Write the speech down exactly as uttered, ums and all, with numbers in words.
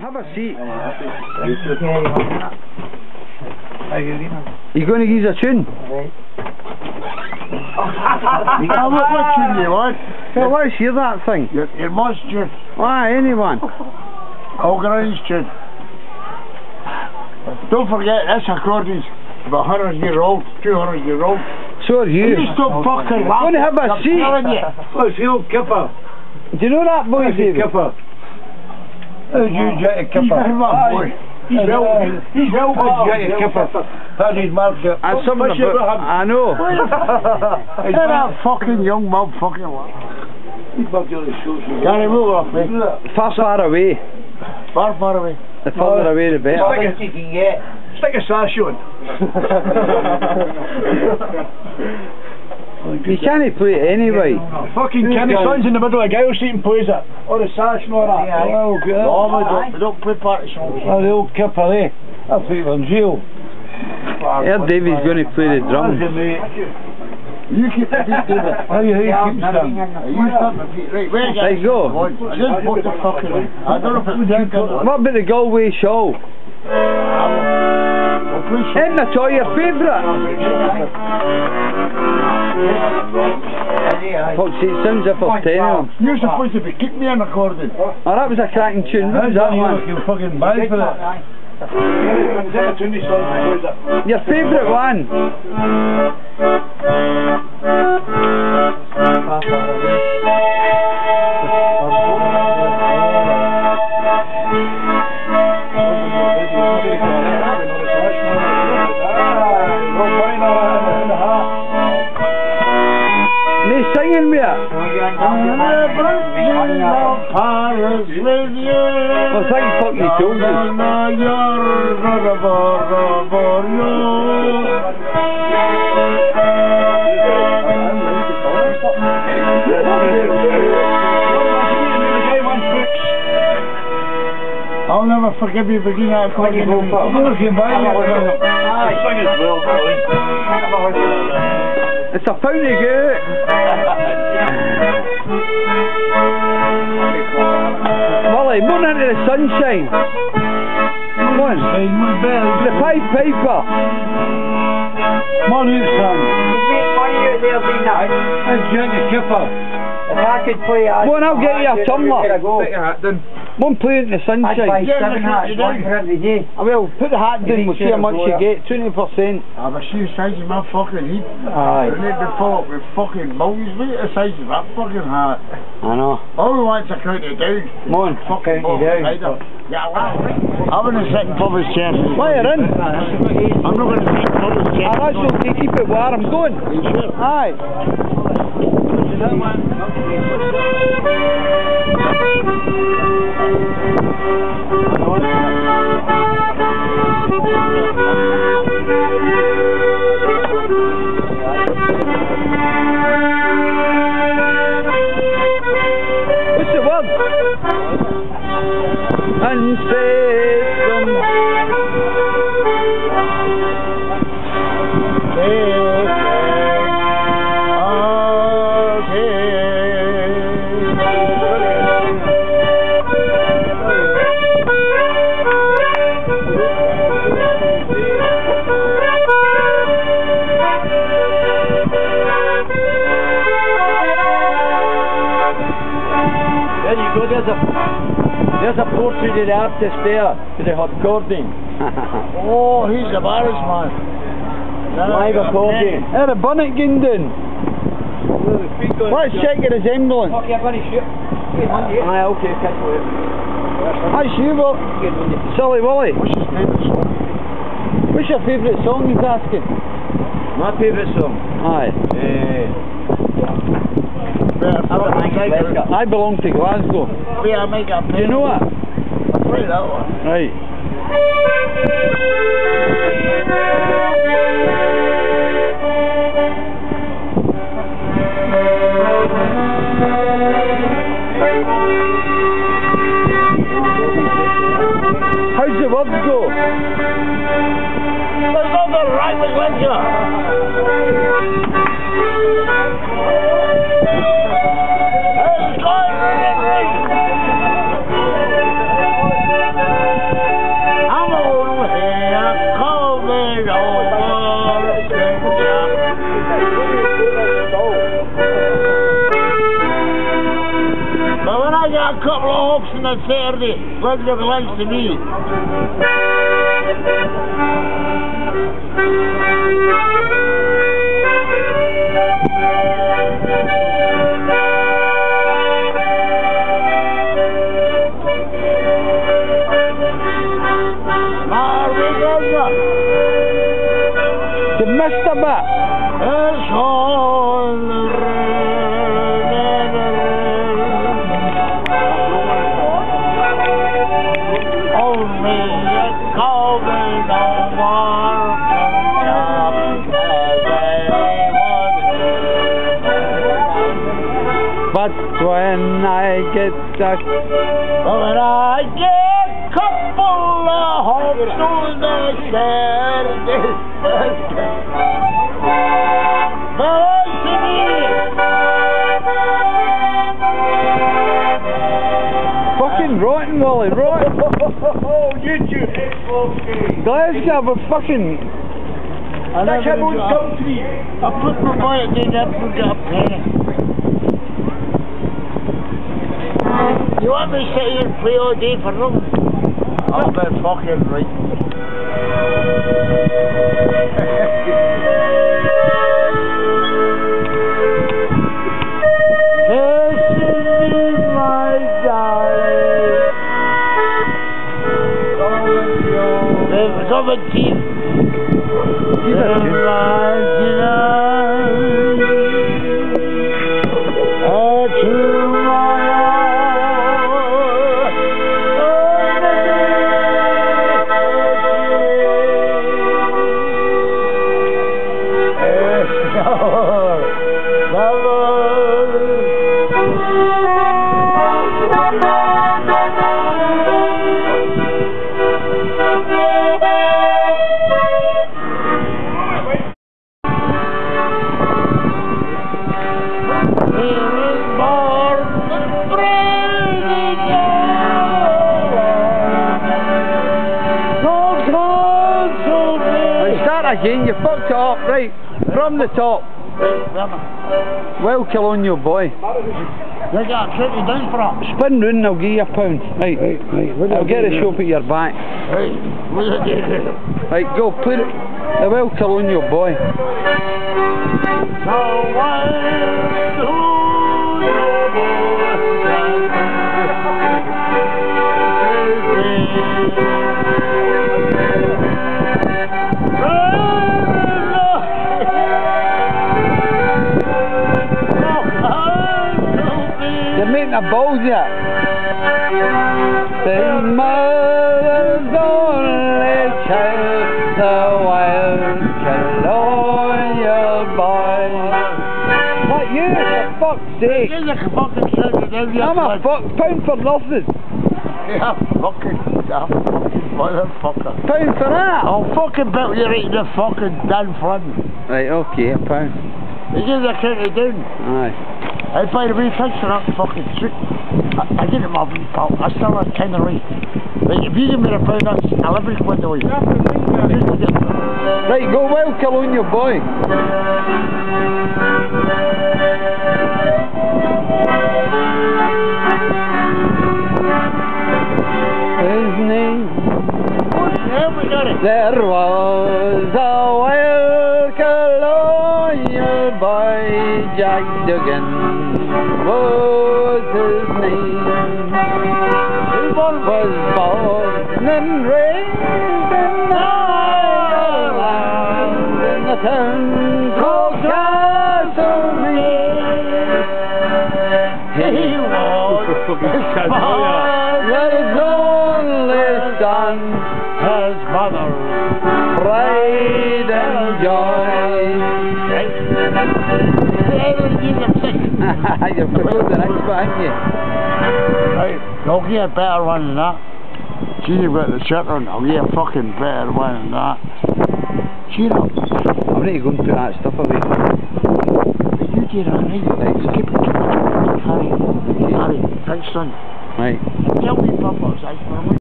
Have a seat. You going to use a tune? Oh, what, what tune do you want? Well, let's hear that thing. Your, your must tune. Why, anyone? Organised tune. Don't forget, this accordion's about one hundred year old, two hundred year old. So are you. You stop fucking laughing. Want to have a seat? Oh, it's the old kipper. Do you know that boy, David? Kipper. How's you get a kipper? He's boy. He's well, he's well, he's kipper. How's his mouth get? And something about, I know. Is that fucking young mob fucking what? He's about to the shorts. Can he move off me? Far, far away. Far, far away. The further away the better. Stick a sash on. You can't play it anyway. Fucking Kenny Son's in the middle of Gale Street and plays it. Or the sash and all that. Yeah, oh, good. No, we don't, we don't play party songs. Oh, the old kipper, eh? I'll put it on jail. Here Davey's going to play the drums. You keep the beat, David. How you, how you keep standing? You start the beat. Right, where there you go. I just put the fucking in. I don't know if it's down. What about the Galway show? Isn't that all your favourite? Fuck's sake, it sounds as if I've ten of them. You're supposed to be keeping me on recording. Oh, that was a cracking tune. What was that one? You fucking bad for it. Your favourite one? Singing with it. Well, thank you fucking told you. I'll never forgive you for doing that. I'm looking back. It's a fountain of good. Wullie, more into the sunshine. Come on. The Pied Piper. Come on, you son. Let's get the kipper. If I could play that. Go on, I'll get you a tumbler. One play in the sunshine. I'd buy seven hats, one for every day. Well, put the hat down, we'll see how much you get. twenty percent. Ah, but see the size of my fucking heat. Aye. We need to fill up with fucking moles. Look at the size of that fucking hat. I know. All we want is to count it down. Come on. Fucking count it down. Yeah, well, I'm going to sit in public chair. Why you're in? I'm not going to sit in public chair. Ah, that's okay, keep it where I'm going. Are you sure? Aye. What's the word? Unfaithful. There's a, there's a portrait of the artist there, with the recording. Oh, he's a Irish man. Live recording. There, a bonnet Gindon. Let's check your resemblance. Okay, I'm going to shoot. Aye, okay, catch you later. That's you, Will. Silly Wullie. What's his favourite song? What's your favourite song, he's asking? My favourite song? Aye. Uh, I belong to Glasgow. Yeah, I make up. Do you know it? I'll play that one. Right. How's the words go? There's nothing right with Lincoln. It's going right. a couple of hooks on a Saturday. Glasgow belongs to me. You missed a bit. It's all only a COVID on war But when I get stuck, when I get a couple of hops on the Saturday, belongs to me. fucking rotten, Wullie, rotten. Oh, you two ex-lovely. Glasgow, but fucking. That's how it come to me. I put my money in there and forgot a penny. You want me to sit here and play all day for them? I'll be fucking right. Listen, my darling. Come and see. Again, you fucked it up, right, from the top. Well, kill on your boy. They got a tricky down for it. Spin round and I'll give you a pound. Right, right, right. I'll get a shop at your back. Right, what are you doing? Right, go, put it. I will kill on your boy. So why do your You're making a balls yet. The mother's only child, the wild colonial boy. What you, for fuck's sake? You're a fucking shit. I'm a fuck pound for nothing. Yeah, fucking, yeah, fucking motherfucker. Pound for that? I'll fucking bet you right in the fucking damn front. Right, okay, a pound. You give the county down. Aye. I buy the refixer up fucking shit. I, I did it my wee pal. I still have kind of right. Like, if you give me a pound, that's eleven quid a week. Right, go well, kill on your boy. His name. What's the hell we got it? There was a wild colonial boy, Jack Duggan was his name. He was born and raised in Ireland, in the town called Castlereagh. He was his father's only son, his mother's pride and joy. You've forgot the next one, haven't you? Right, I'll give you a better one than that. See, you've got the shirt on, I'll give you a fucking better one than that. Cheer up. I'm ready to go and put that stuff away. You did it, right? Right. Keep it, keep it, keep it, Harry. Harry, thanks, son. Right. Tell me, Papa,